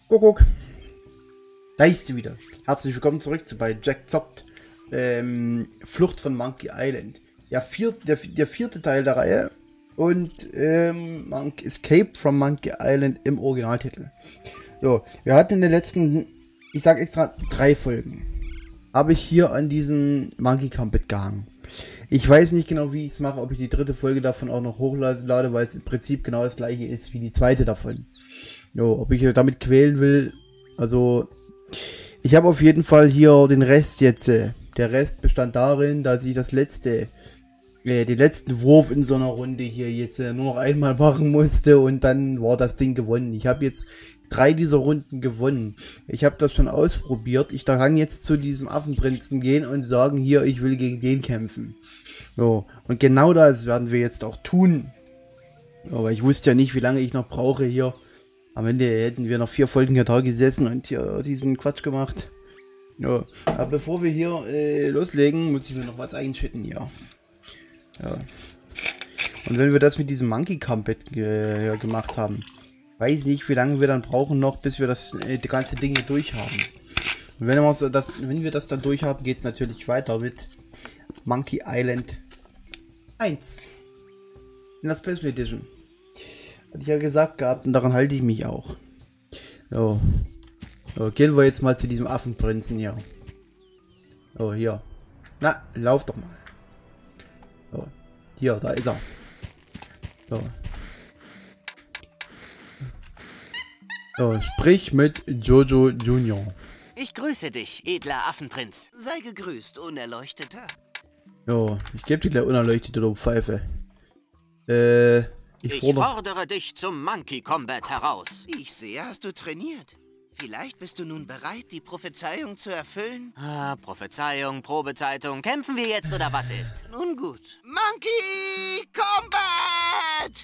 Kuckuck. Da ist sie wieder. Herzlich willkommen zurück bei Jack Zockt. Flucht von Monkey Island. Der vierte Teil der Reihe. Und Escape from Monkey Island im Originaltitel. So, wir hatten in den letzten, ich sag extra 3 Folgen, habe ich hier an diesem Monkey Carpet gehangen. Ich weiß nicht genau, wie ich es mache, ob ich die 3. Folge davon auch noch hochlade, weil es im Prinzip genau das gleiche ist wie die 2. davon. Jo, ob ich damit quälen will, also ich habe auf jeden Fall hier den Rest jetzt. Der Rest bestand darin, dass ich den letzten Wurf in so einer Runde hier jetzt nur noch einmal machen musste und dann war das Ding gewonnen. Ich habe jetzt 3 dieser Runden gewonnen. Ich habe das schon ausprobiert. Ich kann jetzt zu diesem Affenprinzen gehen und sagen, hier, ich will gegen den kämpfen. So, und genau das werden wir jetzt auch tun. Aber ich wusste ja nicht, wie lange ich noch brauche hier. Am Ende hätten wir noch 4 Folgen hier da gesessen und hier diesen Quatsch gemacht. Ja, aber bevor wir hier loslegen, muss ich mir noch was einschütten hier. Ja. Und wenn wir das mit diesem Monkey Carpet gemacht haben, weiß nicht, wie lange wir dann brauchen noch, bis wir das ganze Ding hier durch haben. Und wenn wir das dann durch haben, geht es natürlich weiter mit Monkey Island 1 in der Special Edition. Hatte ich ja gesagt gehabt und daran halte ich mich auch. So. So, gehen wir jetzt mal zu diesem Affenprinzen hier. So, hier. Na, lauf doch mal. So. Hier, da ist er. So. So, sprich mit Jojo Junior. Ich grüße dich, edler Affenprinz. Sei gegrüßt, Unerleuchteter. Jo, ich gebe dir gleich unerleuchtete, du Pfeife. Ich fordere dich zum Monkey Combat heraus. Wie ich sehe, hast du trainiert. Vielleicht bist du nun bereit, die Prophezeiung zu erfüllen? Ah, Prophezeiung, Probezeitung. Kämpfen wir jetzt oder was ist? Nun gut. Monkey Combat!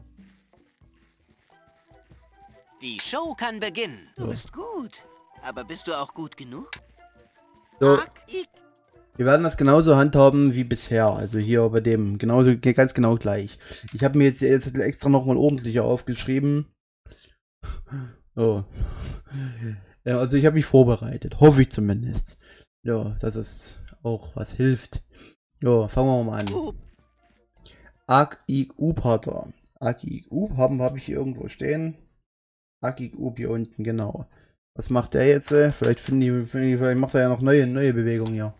Die Show kann beginnen. Du bist gut. Aber bist du auch gut genug? So, wir werden das genauso handhaben wie bisher. Also hier bei dem. Genauso, ganz genau gleich. Ich habe mir jetzt extra nochmal ordentlicher aufgeschrieben. So. Ja, also ich habe mich vorbereitet. Hoffe ich zumindest. Ja, dass es auch was hilft. Ja, fangen wir mal an. Agig-Up hat er. Agig-Up habe ich hier irgendwo stehen. Agig-Up hier unten, genau. Was macht der jetzt? Vielleicht macht er ja noch neue Bewegungen hier.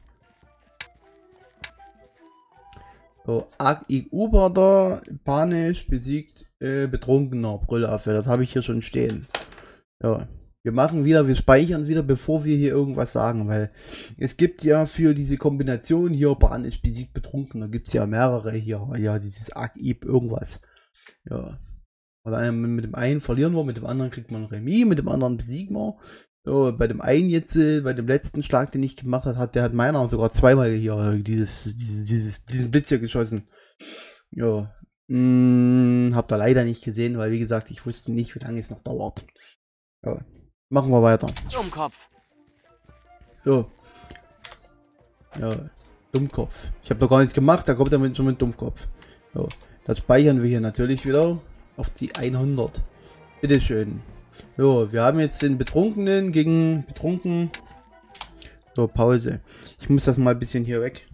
So, Agig-Up hat er. Panisch besiegt betrunkener Brüllaffe. Das habe ich hier schon stehen. Ja, wir speichern wieder, bevor wir hier irgendwas sagen, weil es gibt ja für diese Kombination hier panisch besiegt betrunken, da gibt es ja mehrere hier, ja, dieses Agib irgendwas. Ja. Oder mit dem einen verlieren wir, mit dem anderen kriegt man ein Remis, mit dem anderen besiegen wir. So, bei dem einen jetzt, bei dem letzten Schlag, den ich gemacht habe, der hat meiner sogar zweimal hier diesen Blitz hier geschossen. Ja. Habt ihr leider nicht gesehen, weil wie gesagt, ich wusste nicht, wie lange es noch dauert. Ja, machen wir weiter. Dummkopf. So. Ja, Dummkopf. Ich habe doch gar nichts gemacht, da kommt er schon mit Dummkopf. So, das speichern wir hier natürlich wieder auf die 100. Bitteschön. So, wir haben jetzt den Betrunkenen gegen Betrunken. So, Pause. Ich muss das mal ein bisschen hier weg.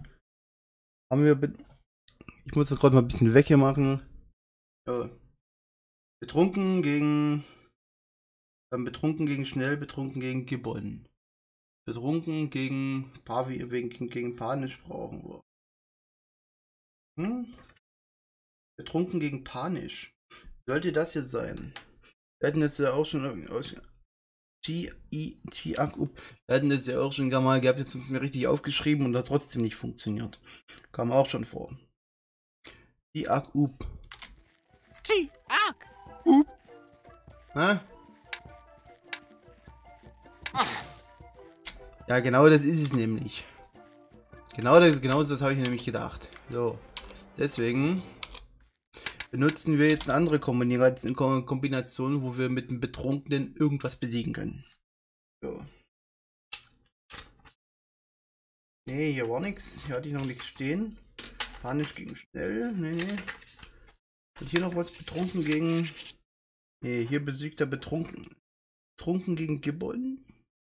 Ich muss das gerade mal ein bisschen weg hier machen. So. Betrunken gegen... Dann betrunken gegen schnell, betrunken gegen Gibbon. Betrunken gegen gegen Panisch brauchen wir. Betrunken gegen Panisch. Sollte das jetzt sein? Wir hatten das ja auch schon aus wir hatten das ja auch schon mal gehabt, jetzt mir richtig aufgeschrieben und hat trotzdem nicht funktioniert. Kam auch schon vor. Up. Hä? Ja, genau das ist es nämlich. Genau das habe ich nämlich gedacht. So, deswegen benutzen wir jetzt eine andere Kombination, wo wir mit dem Betrunkenen irgendwas besiegen können. So. Nee, hier war nichts. Hier hatte ich noch nichts stehen. Panisch gegen schnell. Nee. Und hier noch was betrunken gegen... Nee, hier besiegt er betrunken. Betrunken gegen Gibbon.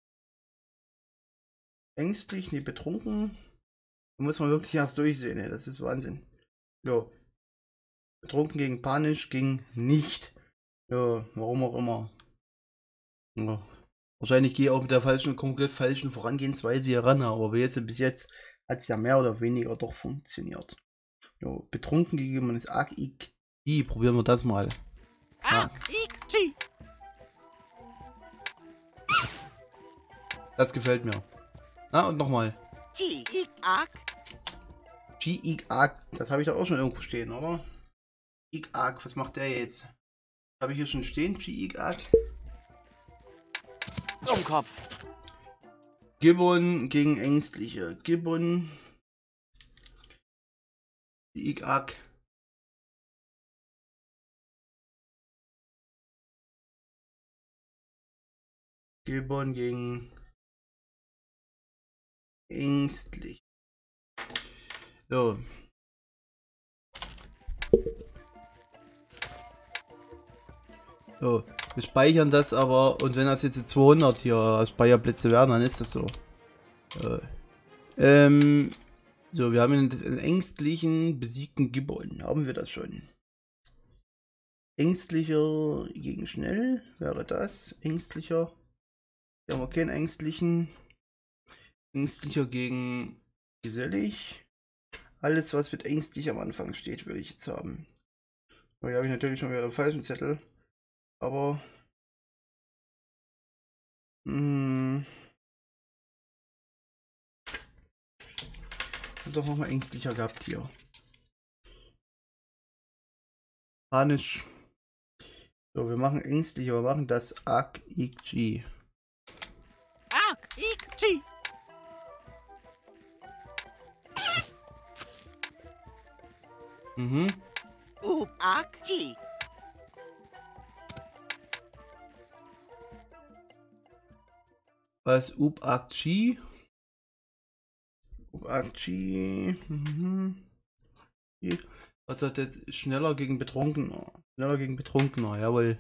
Ängstlich, nee, betrunken. Da muss man wirklich erst durchsehen, ey. Das ist Wahnsinn. Jo. Betrunken gegen panisch ging nicht. Ja, warum auch immer. Ja. Wahrscheinlich gehe ich auch mit der komplett falschen Vorangehensweise hier ran, aber bis jetzt hat es ja mehr oder weniger doch funktioniert. Jo, betrunken gegen man ist arg ik. Probieren wir das mal. Das gefällt mir. Na, und nochmal. Das habe ich da auch schon irgendwo stehen, oder? Was macht der jetzt? Habe ich hier schon stehen? Dummkopf. Gibbon gegen Ängstliche. Gibbon. Gibbon gegen ängstlich. So. So, wir speichern das aber, und wenn das jetzt 200 hier Speicherplätze werden, dann ist das so. So, wir haben den ängstlichen besiegten Gibbon. Haben wir das schon? Ängstlicher gegen schnell wäre das. Ängstlicher. Hier haben wir keinen ängstlichen. Ängstlicher gegen gesellig. Alles, was mit ängstlich am Anfang steht, will ich jetzt haben. Hier habe ich natürlich schon wieder den falschen Zettel. Aber doch noch mal ängstlicher gehabt hier. Panisch. So, wir machen ängstlicher, wir machen das ARC-IG. ARC-IG. ARC-G. Was? ARC-G? ARC-G. Was hat jetzt? Schneller gegen Betrunkener. Schneller gegen Betrunkener, jawohl.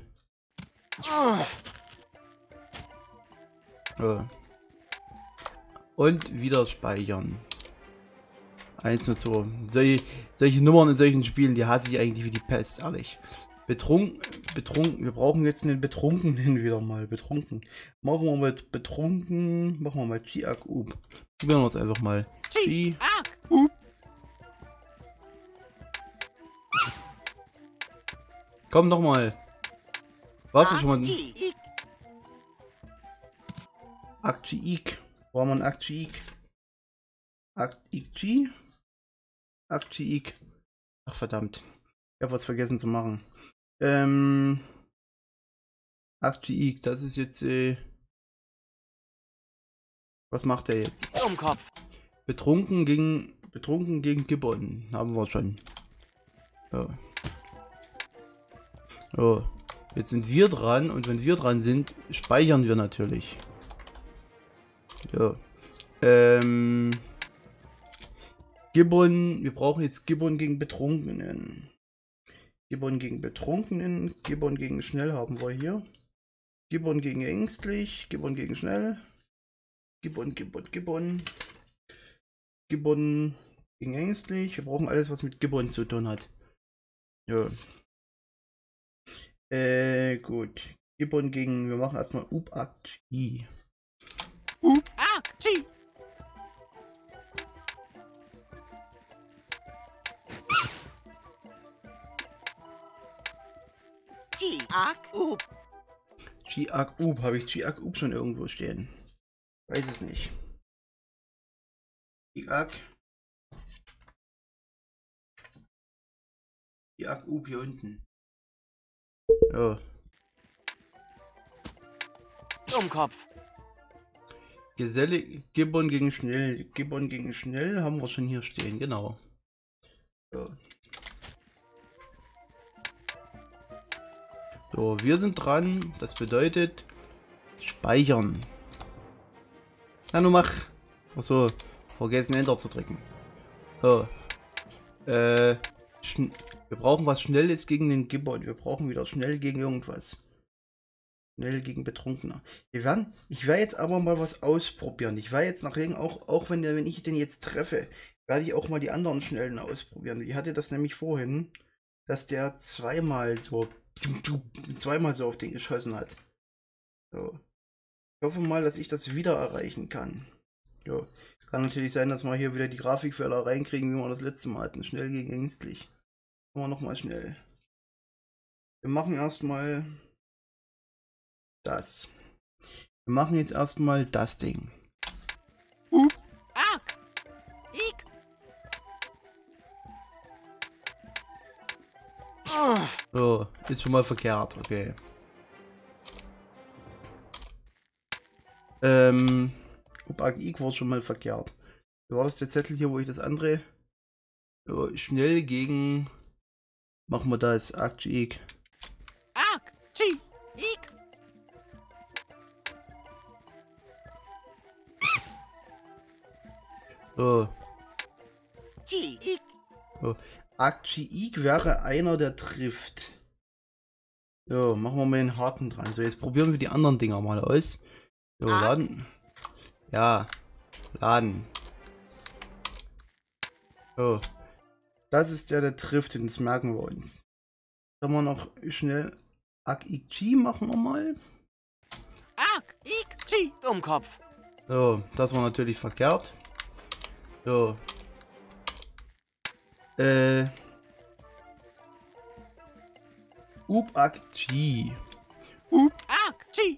Und wieder speichern. 1 und 2. Solche Nummern in solchen Spielen, die hasse ich eigentlich wie die Pest, ehrlich. Betrunken. Wir brauchen jetzt einen Betrunkenen wieder mal. Betrunken. Machen wir mal betrunken. Machen wir mal G-Ag-Up. Probieren wir es einfach mal. G-Ag-Up. Komm noch mal. Was ist schon mal? ARC-IG. Wo haben wir ein ARC-IG? ARC-IG? ARC-IG. Ach verdammt. Ich habe was vergessen zu machen. ARC-IG, das ist jetzt was macht er jetzt? Dummkopf. Betrunken gegen Gibbon. Haben wir schon. Ja. So. Jetzt sind wir dran, und wenn wir dran sind, speichern wir natürlich. Ja. Gibbon, wir brauchen jetzt Gibbon gegen Betrunkenen. Gibbon gegen Betrunkenen, Gibbon gegen schnell haben wir hier. Gibbon gegen ängstlich, Gibbon gegen schnell. Gibbon gegen ängstlich. Wir brauchen alles, was mit Gibbon zu tun hat. Ja. Gut. Gibbon gegen, wir machen erstmal ARC-G. ARC-G. G-Ag-Up. G-Ag-Up. Habe ich G-Ag-Up schon irgendwo stehen? Weiß es nicht. G-Ag-Up hier unten. Ja. Dummkopf. Gesellig. Gibbon gegen schnell. Gibbon gegen schnell haben wir schon hier stehen. Genau. Ja. So, wir sind dran. Das bedeutet speichern. Na, nun mach. Achso, vergessen Enter zu drücken. So. Wir brauchen was Schnelles gegen den Gibbon. Wir brauchen wieder schnell gegen irgendwas. Schnell gegen Betrunkener. Ich werde jetzt aber mal was ausprobieren. Ich werde jetzt nachher auch wenn ich den jetzt treffe, werde ich auch mal die anderen Schnellen ausprobieren. Ich hatte das nämlich vorhin, dass der zweimal so auf den geschossen hat. So. Ich hoffe mal, dass ich das wieder erreichen kann. Jo. Kann natürlich sein, dass wir hier wieder die Grafikfehler reinkriegen, wie wir das letzte Mal hatten. Schnell gegen ängstlich. Machen wir nochmal schnell. Wir machen erstmal das. Wir machen jetzt erstmal das Ding. So, ist schon mal verkehrt, okay. Ich war schon mal verkehrt. Wie war das der Zettel hier, wo ich das andere? So, schnell gegen. Machen wir das. Aktiv. So. So. Aktiv wäre einer, der trifft. So, machen wir mal einen Haken dran. So, jetzt probieren wir die anderen Dinger mal aus. So, laden. Ja, laden. So. Das ist der trifft, und das merken wir uns. Können wir noch schnell Ak-Ik-Chi machen wir mal. Ak-Ik-Chi, Dummkopf. So, das war natürlich verkehrt. So. Up-Ak-Chi. Up-Ak-Chi.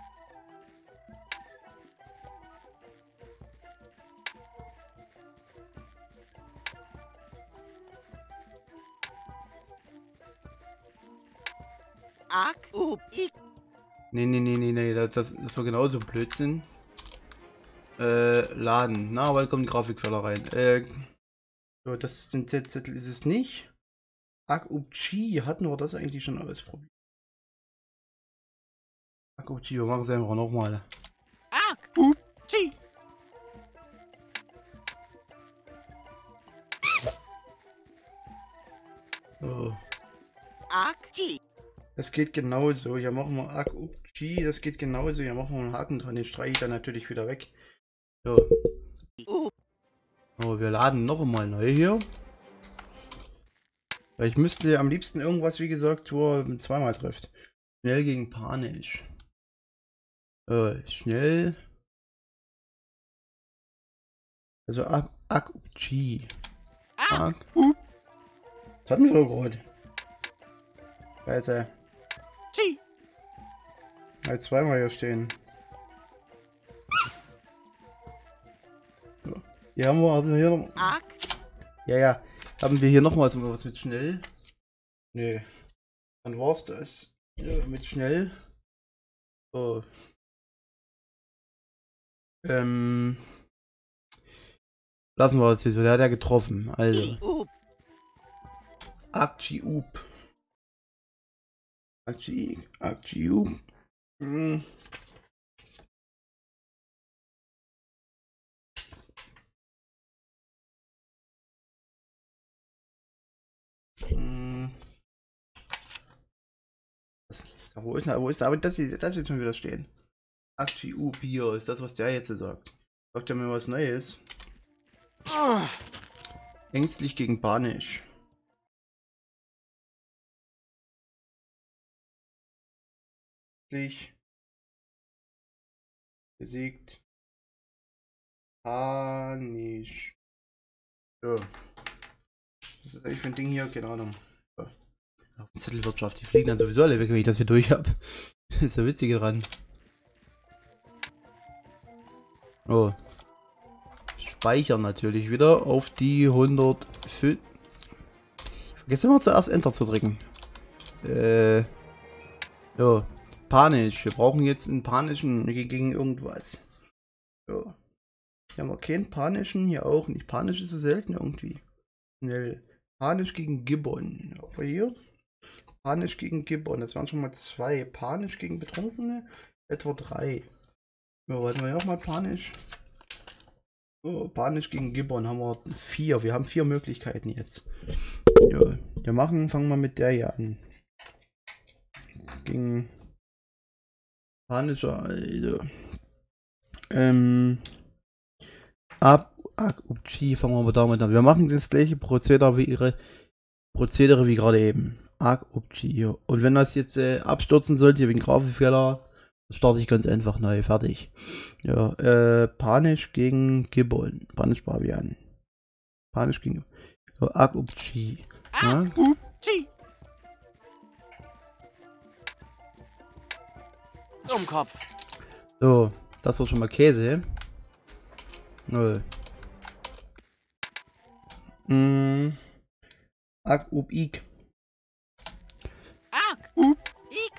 Ak-Up-Ik. Nee, das war genauso Blödsinn. Laden. Na, weil kommen die Grafikfehler rein. So, das den Zettel ist es nicht. Ak-Up-Chi, hatten wir das eigentlich schon ausprobiert? Ak-Up-Chi, wir machen es einfach nochmal. Ak-Up-Chi. So. Ak-Chi. Das geht genauso. Hier machen wir Ak-Up-Chi, das geht genauso. Hier machen wir einen Haken dran, den streiche ich dann natürlich wieder weg. So. So, wir laden noch einmal neu hier. Weil ich müsste am liebsten irgendwas, wie gesagt, wo er zweimal trifft. Schnell gegen panisch. Schnell. Also Ak-Up-Chi. Ak-Up. Das hatten wir doch gerade. Scheiße. Chi. Halt zweimal hier stehen. So. Hier haben wir hier noch. Ja. Haben wir hier noch mal so was mit schnell? Nee. Dann war's das. Ja, mit schnell. So. Lassen wir das hier so. Der hat ja getroffen. Also. Akti-Up. Akti-Up. Wo ist aber das jetzt schon wieder stehen? Akti-Up hier ist das, was der jetzt sagt. Sagt er mir was Neues? Ängstlich gegen panisch. Besiegt. Panisch. So. Was ist eigentlich für ein Ding hier? Keine Ahnung. So. Auf den Zettelwirtschaft. Die fliegen dann sowieso alle weg, wenn ich das hier durch habe. Ist der Witzige dran. Oh. Speichern natürlich wieder auf die 105. Ich vergesse immer zuerst Enter zu drücken. So. Panisch. Wir brauchen jetzt einen panischen gegen irgendwas. So. Hier haben wir keinen panischen, hier auch nicht. Panisch ist so selten irgendwie. Schnell. Panisch gegen Gibbon. Aber hier. Panisch gegen Gibbon. Das waren schon mal 2. Panisch gegen Betrunkene. Etwa 3. So, warten wir nochmal panisch. Oh, panisch gegen Gibbon haben wir 4. Wir haben 4 Möglichkeiten jetzt. Ja, fangen wir mit der hier an. Gegen panischer, also. Fangen wir mal damit an. Wir machen das gleiche Prozedere wie gerade eben. Und wenn das jetzt abstürzen sollte, wegen Grafikfehler, starte ich ganz einfach neu. Fertig. Ja, Panisch gegen Gibbon. Panisch Barbian. Panisch gegen Akupchi. Akupchi. Dummkopf. So, das war schon mal Käse. Akupik. Akupik.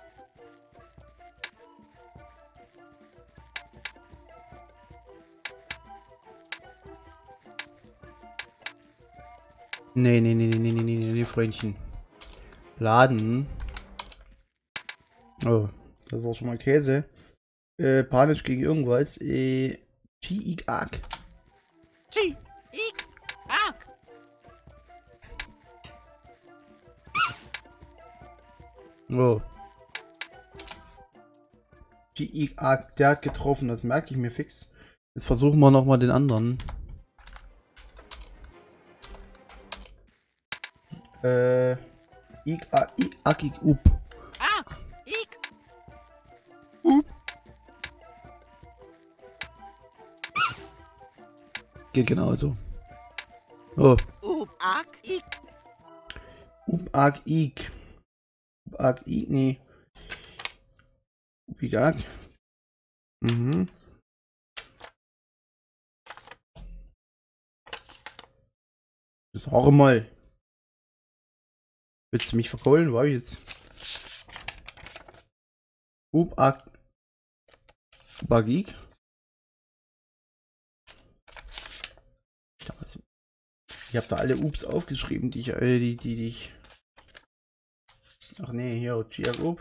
Nee, Freundchen. Laden. Oh, das war schon mal Käse. Panisch gegen irgendwas. Chi-Ik-Ak. Chi-Ik-Ak. Oh. Chi-Ik-Ak, der hat getroffen, das merke ich mir fix. Jetzt versuchen wir nochmal den anderen. Ik-Ak-Ik-Up. Geht genauso. Oh. Up-Ak-Ik. Up-Ak-Ik. Up-Ak-Ik, nee. Up-Ik-Ak. Mhm. Das auch mal. Willst du mich verkohlen? War ich jetzt? Up-Ak-Ik. Ich habe da alle Ups aufgeschrieben, die ich. Ach nee, hier, Chiak-Up.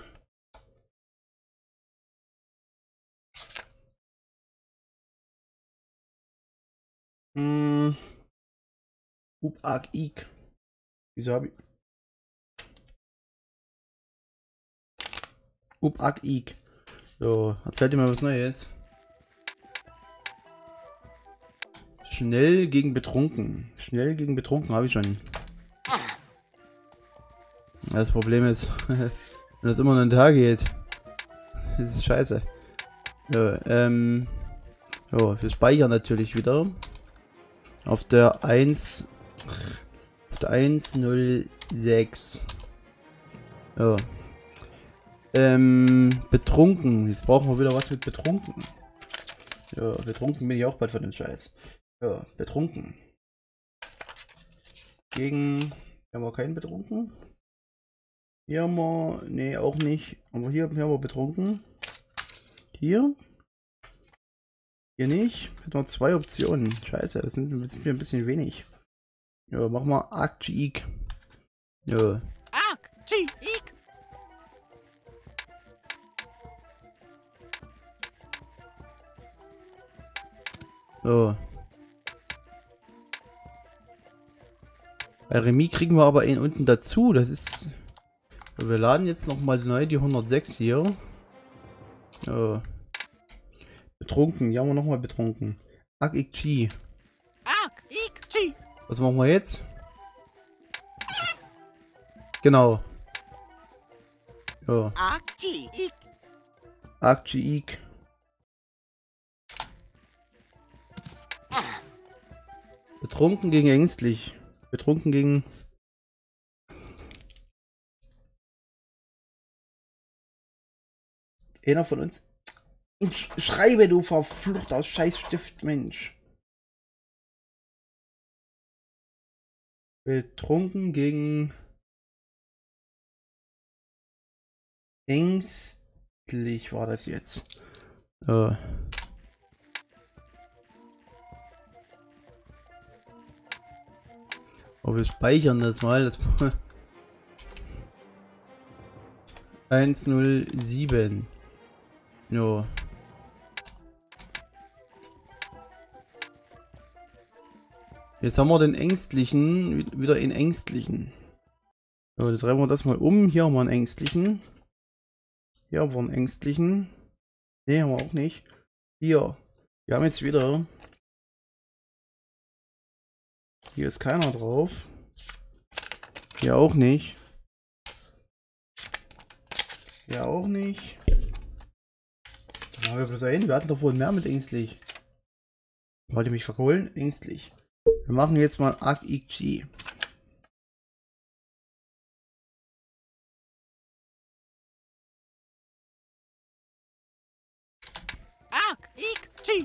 Up-Ak-Ik. Wieso habe ich. Up-Ak-Ik. So, erzählt dir mal was Neues. Schnell gegen betrunken. Schnell gegen betrunken habe ich schon. Das Problem ist, wenn das immer nur ein Tag geht, das ist scheiße. Ja, wir speichern natürlich wieder. Auf der 106. Ja. Betrunken. Jetzt brauchen wir wieder was mit betrunken. Ja, betrunken bin ich auch bald von dem Scheiß. Ja, betrunken. Gegen. Hier haben wir keinen betrunken. Hier haben wir. Nee, auch nicht. Aber hier haben wir betrunken. Hier. Hier nicht. Hätten wir 2 Optionen. Scheiße, das sind mir ein bisschen wenig. Ja, machen wir Ak-Chi-Ik. Ja. Ak-Chi-Ik. So. Bei Remis kriegen wir aber einen unten dazu. Das ist. Wir laden jetzt nochmal neu die 106 hier. Ja. Betrunken. Ja, haben wir nochmal betrunken. Ak-Ik-Chi. Ak-Ik-Chi. Was machen wir jetzt? Genau. Ja. Ak-Chi-Ik. Ak-Chi-Ik. Betrunken gegen ängstlich. Betrunken gegen. Einer von uns. Schreibe, du verfluchter Scheißstift, Mensch. Betrunken gegen. Ängstlich war das jetzt. Oh, wir speichern das mal. Das 107. Jo. Jetzt haben wir den Ängstlichen, wieder in Ängstlichen. So, jetzt drehen wir das mal um. Hier haben wir einen Ängstlichen. Hier haben wir einen Ängstlichen. Ne, haben wir auch nicht. Hier. Wir haben jetzt wieder. Hier ist keiner drauf. Hier auch nicht. Hier auch nicht. Da haben wir bloß einen. Wir hatten doch wohl mehr mit ängstlich. Wollte mich verkohlen? Ängstlich. Wir machen jetzt mal ArcIG. ArcIG.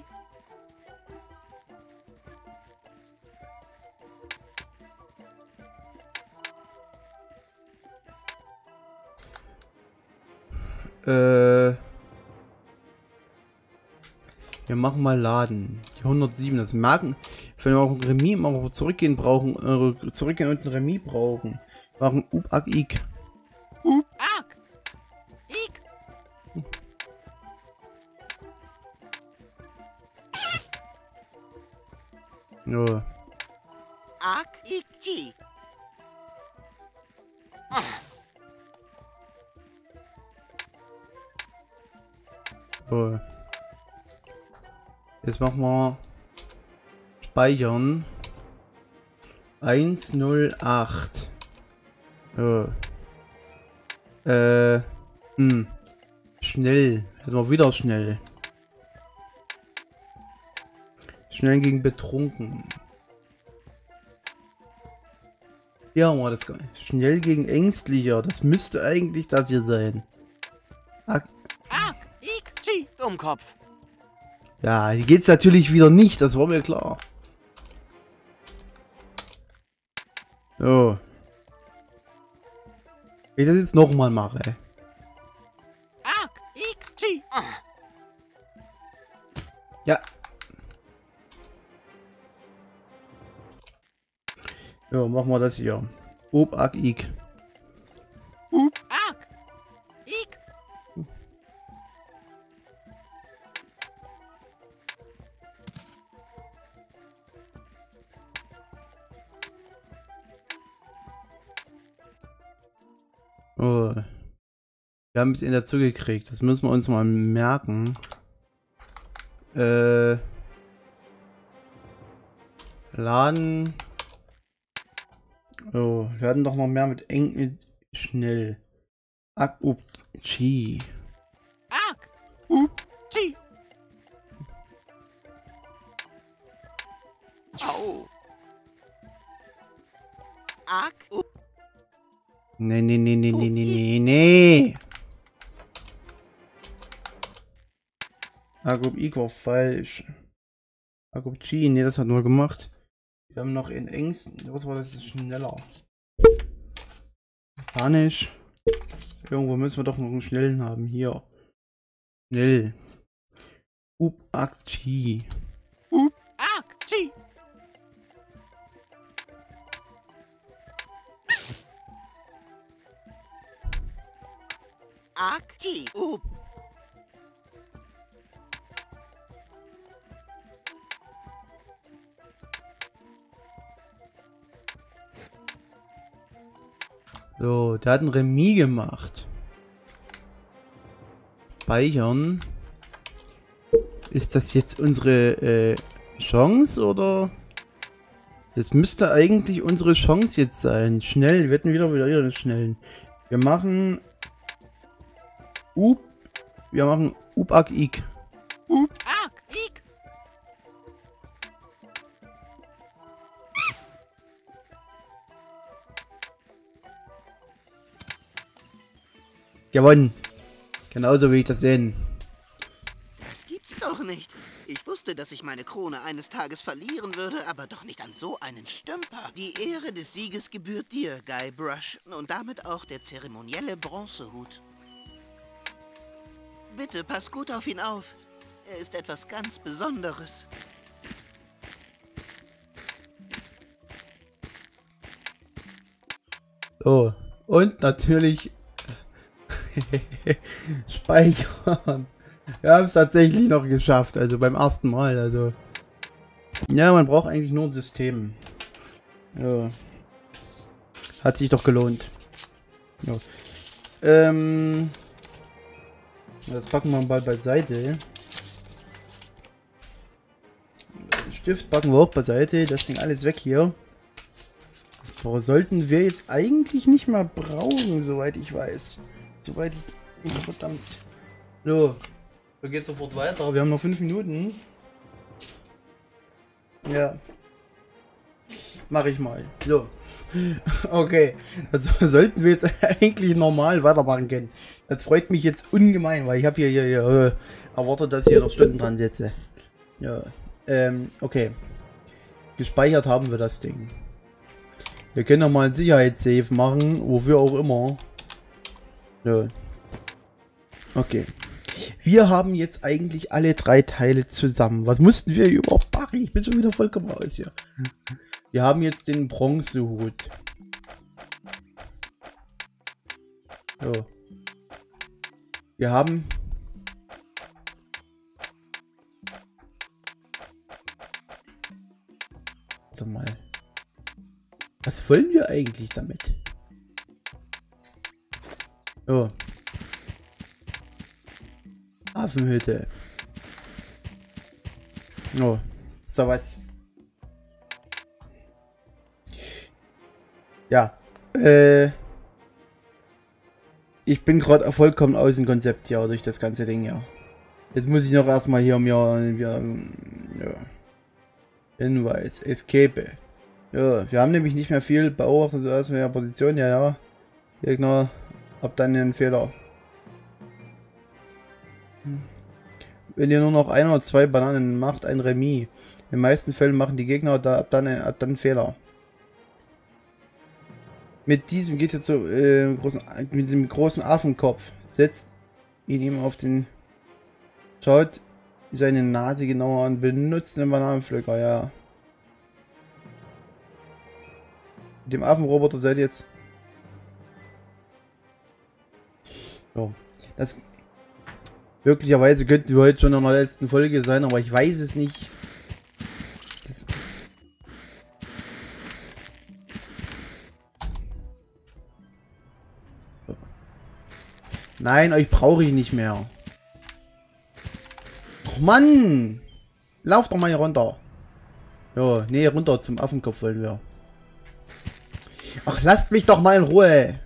Wir machen mal Laden. Die 107. Das merken. Wenn wir auch ein Remis mal zurückgehen brauchen, zurückgehen und ein Remis brauchen. Wir machen ArcIG. ArcIG. Ja. ArcIG. So. Jetzt machen wir speichern 108. So. Schnell. Jetzt mal wieder schnell. Schnell gegen betrunken. Ja, mal das schnell gegen ängstlicher. Das müsste eigentlich das hier sein. ArcIG. Dummkopf. Ja, hier geht's natürlich wieder nicht, das war mir klar. So. Wenn ich das jetzt nochmal mache. ArcIG. Ja. Ja, machen wir das hier. ArcIG. ArcIG. Oh. Wir haben ein bisschen dazu gekriegt. Das müssen wir uns mal merken. Laden. Oh, wir hatten doch noch mehr mit eng schnell. ArcIG. ArcIG. Au. ArcIG. Nee, nee, nee, nee, nee, nee, nee, nee. ArcIG war falsch. ArcIG, nee, das hat nur gemacht. Wir haben noch in Ängsten. Was war das? Schneller. Spanisch. Irgendwo müssen wir doch noch einen schnellen haben. Hier. Schnell. ArcIG. ArcIG. ArcIG. So, der hat ein Remis gemacht. Speichern. Ist das jetzt unsere Chance oder? Das müsste eigentlich unsere Chance jetzt sein. Schnell, wir hätten wieder den schnellen. Wir machen ArcIG. ArcIG. Gewonnen. Genauso wie ich das sehen. Das gibt's doch nicht. Ich wusste, dass ich meine Krone eines Tages verlieren würde, aber doch nicht an so einen Stümper. Die Ehre des Sieges gebührt dir, Guybrush, und damit auch der zeremonielle Bronzehut. Bitte pass gut auf ihn auf. Er ist etwas ganz Besonderes. So, und natürlich speichern. Wir haben es tatsächlich noch geschafft, also beim ersten Mal, also. Ja, man braucht eigentlich nur ein System. Ja. Hat sich doch gelohnt. Ja. Das packen wir mal beiseite. Den Stift packen wir auch beiseite. Das Ding alles weg hier. Aber sollten wir jetzt eigentlich nicht mal brauchen, soweit ich weiß. Soweit ich... Oh, verdammt. So. Wir gehen sofort weiter. Wir haben noch 5 Minuten. Ja. Mache ich mal. So. Okay. Also sollten wir jetzt eigentlich normal weitermachen können. Das freut mich jetzt ungemein, weil ich habe hier erwartet, dass ich hier noch Stunden dran setze. Ja. Okay. Gespeichert haben wir das Ding. Wir können noch mal ein Sicherheitssave machen, wofür auch immer. Ja. Okay. Wir haben jetzt eigentlich alle 3 Teile zusammen. Was mussten wir überhaupt machen? Ich bin schon wieder vollkommen raus hier. Wir haben jetzt den Bronzehut. So. Wir haben... Warte mal. Was wollen wir eigentlich damit? So. Affenhütte. Oh, ist da was? Ja. Ich bin gerade vollkommen aus dem Konzept hier durch das ganze Ding hier. Jetzt muss ich noch erstmal hier mir ja. Hinweis. Escape. Ja, wir haben nämlich nicht mehr viel beobachtet, so erstmal in der Position. Ja. Gegner. Hab dann einen Fehler. Wenn ihr nur noch 1 oder 2 Bananen macht, ein Remis. In den meisten Fällen machen die Gegner ab dann Fehler. Mit diesem geht ihr zu mit diesem großen Affenkopf. Setzt ihn ihm auf den... Schaut seine Nase genauer an. Benutzt den Bananenpflücker, ja. Mit dem Affenroboter seid ihr jetzt... So. Das... Möglicherweise könnten wir heute schon in der letzten Folge sein, aber ich weiß es nicht. Das so. Nein, euch brauche ich nicht mehr. Och Mann! Lauf doch mal hier runter. Ja, nee, runter zum Affenkopf wollen wir. Ach, lasst mich doch mal in Ruhe.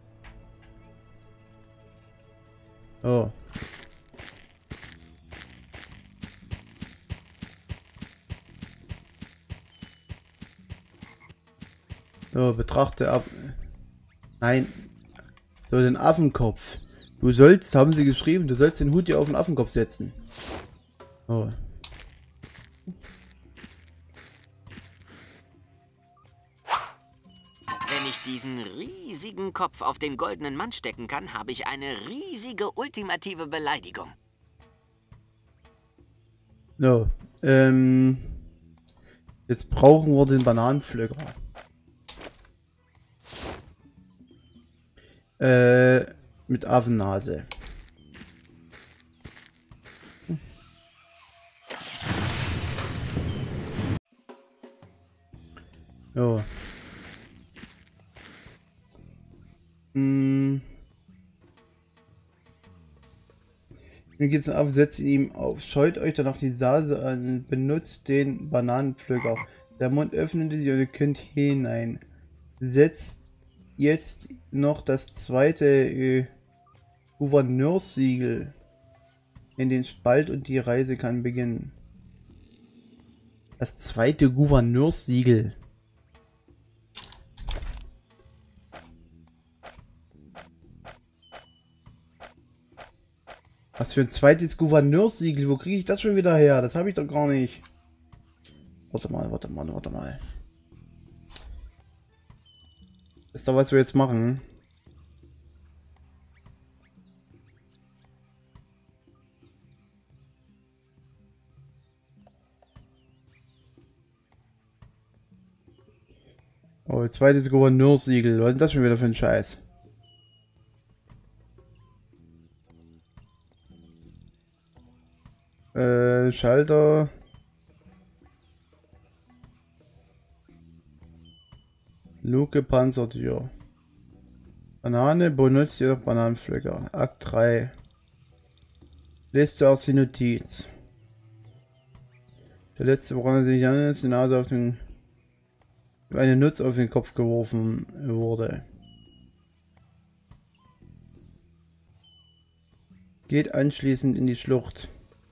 So. So, betrachte ab. Nein. So, den Affenkopf. Du sollst, haben sie geschrieben, du sollst den Hut hier auf den Affenkopf setzen. Oh. Wenn ich diesen riesigen Kopf auf den goldenen Mann stecken kann, habe ich eine riesige ultimative Beleidigung. So, jetzt brauchen wir den Bananenpflücker. Mit Affennase. Jo. Mir geht's auf, setzt ihm auf. Scheut euch danach die Nase an. Benutzt den Bananenpflücker. Der Mund öffnet sich und ihr könnt hinein. Setzt jetzt noch das zweite Gouverneurssiegel in den Spalt und die Reise kann beginnen. Das zweite Gouverneurssiegel. Was für ein zweites Gouverneurssiegel? Wo kriege ich das schon wieder her? Das habe ich doch gar nicht. Warte mal. Ist doch, was wir jetzt machen. Oh, zweites Gouverneurssiegel. Was ist das schon wieder für ein Scheiß? Schalter. Luke, Panzertür. Banane, benutzt jedoch Bananenpflücker. Akt 3. Lest zuerst die Notiz. Der letzte, woran er sich an ist, die Nase auf den... eine Nuss auf den Kopf geworfen wurde. Geht anschließend in die Schlucht.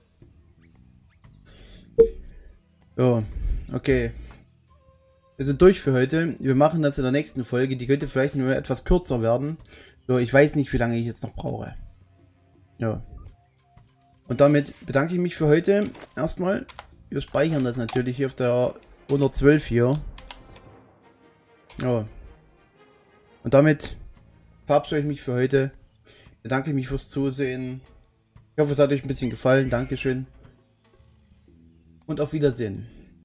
So, okay. Wir sind durch für heute. Wir machen das in der nächsten Folge. Die könnte vielleicht nur etwas kürzer werden. So, ich weiß nicht, wie lange ich jetzt noch brauche. Ja. Und damit bedanke ich mich für heute. Erstmal. Wir speichern das natürlich hier auf der 112 hier. Ja. Und damit verabschiede ich mich für heute. Bedanke mich fürs Zusehen. Ich hoffe, es hat euch ein bisschen gefallen. Dankeschön. Und auf Wiedersehen.